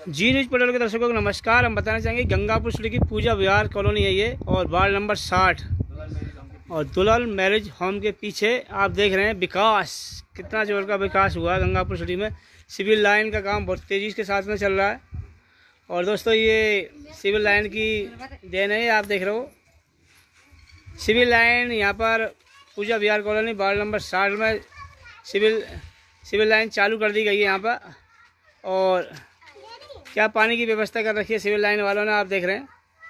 जी news portal के दर्शकों को नमस्कार। हम बताना चाहेंगे गंगापुर सिटी की पूजा विहार कॉलोनी है ये, और वार्ड नंबर 60 और दुल्हन मैरिज होम के पीछे आप देख रहे हैं विकास, कितना जोर का विकास हुआ है गंगापुर सिटी में। सिविल लाइन का काम बहुत तेज़ी के साथ में चल रहा है। और दोस्तों ये सिविल लाइन की देन है, आप देख रहे हो सिविल लाइन यहाँ पर Puja Vihar colony ward number 60 में सिविल लाइन चालू कर दी गई है यहाँ पर। और क्या पानी की व्यवस्था कर रखी है सिविल लाइन वालों ने, आप देख रहे हैं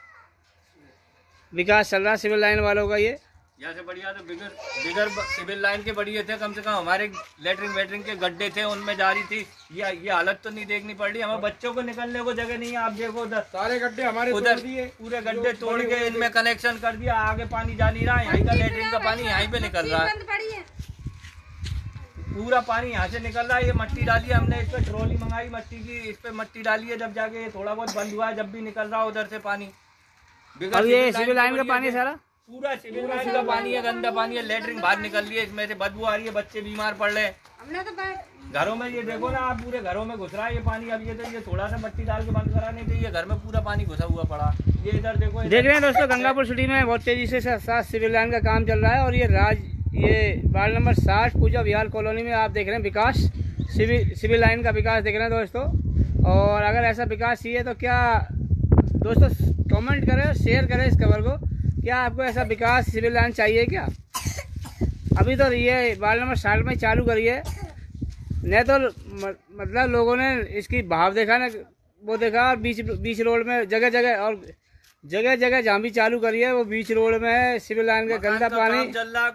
विकास चल रहा है सिविल लाइन वालों का। ये यहाँ से बढ़िया तो बिगर सिविल लाइन के बढ़िया थे, कम से कम हमारे लेटरिंग वेटरिंग के गड्ढे थे उनमें जा रही थी। ये हालत तो नहीं देखनी पड़ रही, हमें बच्चों को निकलने को जगह नहीं है। आप देखो उधर सारे गड्ढे हमारे उधर पूरे गड्ढे तोड़ के इनमें कनेक्शन कर दिया, आगे पानी जा नहीं रहा है। यहाँ का लेटरिंग का पानी यहीं पे निकल रहा है, पूरा पानी यहाँ से निकल रहा है। ये मट्टी डाली है हमने, इस पर ट्रॉली मंगाई मट्टी की, इस पे मट्टी डाली है, जब जाके थोड़ा बहुत बंद हुआ है, जब भी निकल रहा है उधर से पानी। अब ये सिविल लाइन का पानी सारा पूरा सिविल लाइन का पानी है, गंदा पानी है। लेटरिन बाहर निकल रही है, इसमें से बदबू आ रही है, बच्चे बीमार पड़ रहे हैं घरों में। ये देखो ना आप, पूरे घरों में घुस रहा है ये पानी। अब ये थोड़ा सा मट्टी डाल के बंद करा नहीं तो ये घर में पूरा पानी घुसा हुआ पड़ा। ये इधर देखो, देख रहे हैं दोस्तों गंगापुर सिटी में बहुत तेजी से साथ सिविल लाइन का काम चल रहा है। और ये ward number 60 Puja Vihar colony में आप देख रहे हैं विकास, सिविल लाइन का विकास देख रहे हैं दोस्तों। और अगर ऐसा विकास चाहिए तो क्या दोस्तों कमेंट करें, शेयर करें इस खबर को। क्या आपको ऐसा विकास सिविल लाइन चाहिए क्या? अभी तो ये वार्ड नंबर 60 में चालू करी है, नहीं तो मतलब लोगों ने इसकी भाव देखा ना, वो देखा। और बीच रोड में जगह जगह जहाँ भी चालू करी है वो बीच रोड में है सिविल लाइन का गंदा पानी।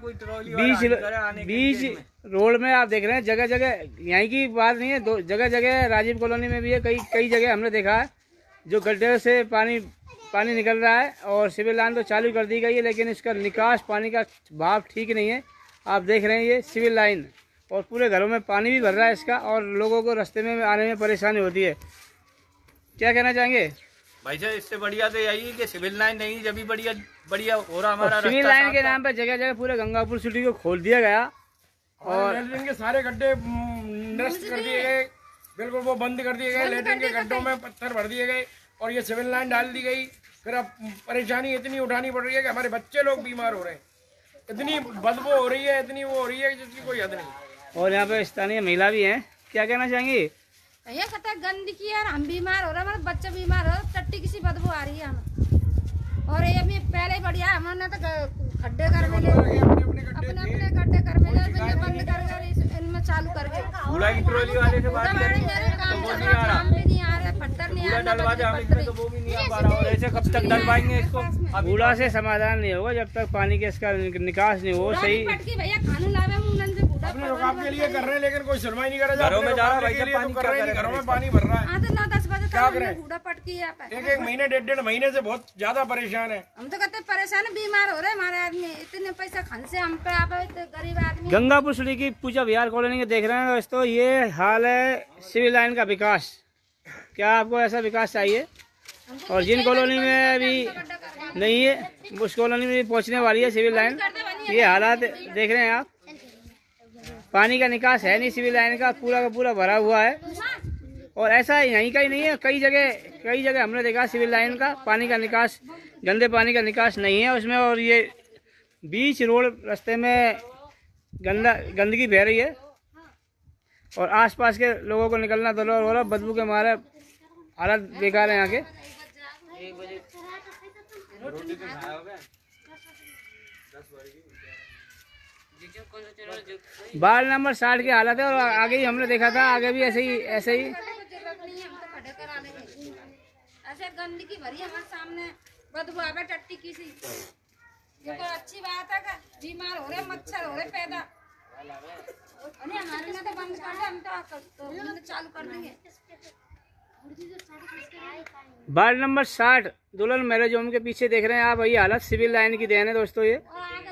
बीच रोड में आप देख रहे हैं जगह जगह, यहीं की बात नहीं है, जगह जगह राजीव कॉलोनी में भी है, कई जगह हमने देखा है जो गड्ढे से पानी निकल रहा है। और सिविल लाइन तो चालू कर दी गई है, लेकिन इसका निकास पानी का भाव ठीक नहीं है। आप देख रहे हैं ये सिविल लाइन, और पूरे घरों में पानी भी भर रहा है इसका, और लोगों को रास्ते में आने में परेशानी होती है। क्या कहना चाहेंगे भाई साहब? इससे बढ़िया तो यही है कि सिविल लाइन नहीं, जब भी बढ़िया हो रहा हमारा। सिविल लाइन के नाम पे जगह जगह पूरे गंगापुर सिटी को खोल दिया गया, और लेटरिन के सारे गड्ढे नष्ट कर दिए गए, बिल्कुल वो बंद कर दिए गए। लेटरिन के गड्ढों में पत्थर भर दिए गए और ये सिविल लाइन डाल दी गई। फिर अब परेशानी इतनी उठानी पड़ रही है कि हमारे बच्चे लोग बीमार हो रहे हैं, इतनी बदबू हो रही है, इतनी वो हो रही है जिसकी कोई हद नहीं। और यहाँ पे स्थानीय महिला भी हैं, क्या कहना चाहेंगी? ये कहता है गंदगी है, हम बीमार हो रहे हैं, हमारे बच्चे बीमार हो रहे हैं, टट्टी किसी बदबू आ रही है हमें। और ये भी पहले ही बढ़िया, हमने तो खड्डे कर में ले अपने गड्ढे कर में ले बंद कर इनमें चालू कर गए। कूड़ा की ट्रॉली वाले से बात करें तो वो नहीं आ रहा, पत्थर नहीं आ डलवा दे हमें तो वो भी नहीं आ पा रहा। और ऐसे कब तक डलवाएंगे इसको? कूड़ा से समाधान नहीं होगा जब तक पानी के इसका निकास नहीं हो सही। भैया कानून लावे अपने रुकाव के लिए कर रहे हैं, लेकिन कोई सुनवाई नहीं कर रहा। घरों में जा रहा है, पानी कर रहे हैं, घरों में पानी भर रहा है। 9-10 बजे क्या करें? एक महीने 1.5 महीने से बहुत ज्यादा परेशान है। हम तो कहते परेशान है, बीमार हो रहे हमारे आदमी, इतने पैसा खन से हम पे आप गरीब आदमी। गंगापुर सिटी की पूजा विहार कॉलोनी के देख रहे हैं दोस्तों, ये हाल है सिविल लाइन का विकास। क्या आपको ऐसा विकास चाहिए? और जिन कॉलोनी में अभी नहीं है उस कॉलोनी में पहुंचने वाली है सिविल लाइन। ये हालात देख रहे हैं आप, पानी का निकास है नहीं सिविल लाइन का पूरा भरा हुआ है। और ऐसा यहीं का ही नहीं है, कई जगह हमने देखा सिविल लाइन का पानी का निकास, गंदे पानी का निकास नहीं है उसमें। और ये बीच रोड रास्ते में गंदगी बह रही है, और आसपास के लोगों को निकलना दुर्लभ हो रहा है, बदबू के मारे हालत बेकार है यहाँ के। वार्ड नंबर 60 की हालत है, और आगे ही हमने देखा था, आगे भी ऐसे ही ऐसे गंदगी भरी हमारे सामने, बदबू आवे टट्टी किसी। ये कोई अच्छी बात है? बीमार हो रहे, मच्छर हो रहे पैदा। हमारे में तो बंद कर दे, हम तो चालू कर देंगे। वार्ड नंबर 60 दुल्हन मैरिज होम के पीछे देख रहे हैं आप, वही हालत सिविल लाइन की देन है दोस्तों ये।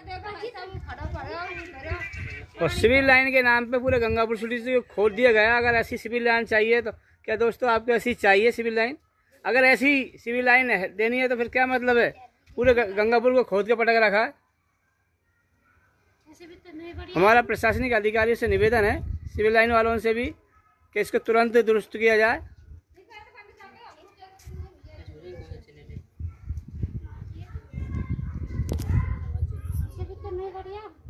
और सिविल लाइन के नाम पे पूरे गंगापुर सिटी से खोल दिया गया। अगर ऐसी सिविल लाइन चाहिए तो क्या दोस्तों आपको ऐसी चाहिए सिविल लाइन? अगर ऐसी सिविल लाइन देनी है तो फिर क्या मतलब है? पूरे गंगापुर को खोद के पटक रखा है। हमारा प्रशासनिक अधिकारियों से निवेदन है, सिविल लाइन वालों से भी, कि इसको तुरंत दुरुस्त किया जाए। बढ़िया